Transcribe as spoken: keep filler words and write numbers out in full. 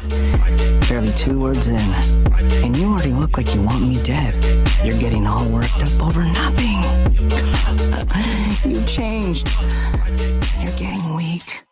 Barely two words in, and you already look like you want me dead. You're getting all worked up over nothing. You changed. You're getting weak.